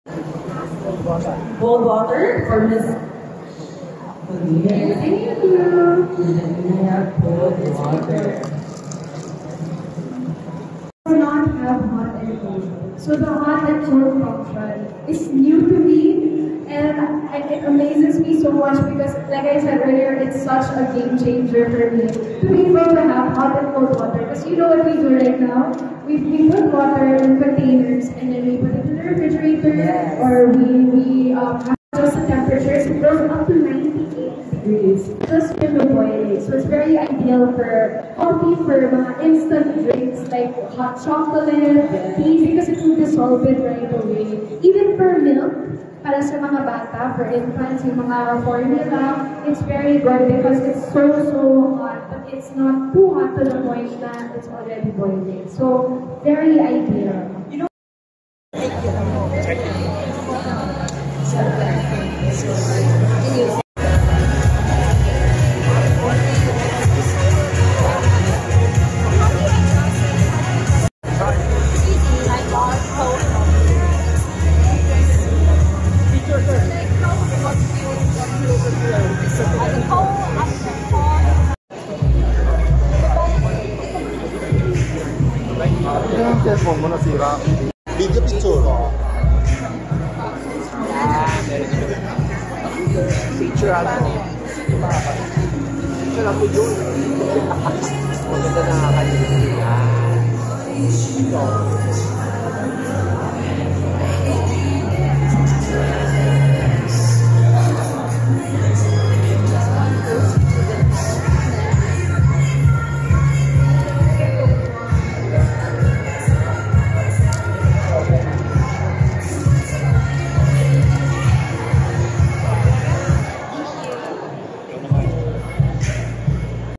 Cold water for Miss. Thank you. Cold water. Do not have hot and cold. So the hot and cold function is new to me, and it amazes me so much because, like I said earlier, it's such a game changer for me to be able to have hot and cold water. Because you know what we do right now? We put water in containers and then we put it in the refrigerator, Yes. or we adjust the temperatures. It goes up to 98 degrees just when we boil it. So it's very ideal for coffee, for mga instant drinks like hot chocolate, tea, because it will dissolve it right away. Even for milk, para sa mga bata, for infants, yung mga formula, it's very good because it's so hot, but it's not too hot to the point that it's already boiling. So, very ideal. You know, yung cellphone mo nasira. Video picture. Picture ako. Picture ako yun. Maganda na kanya.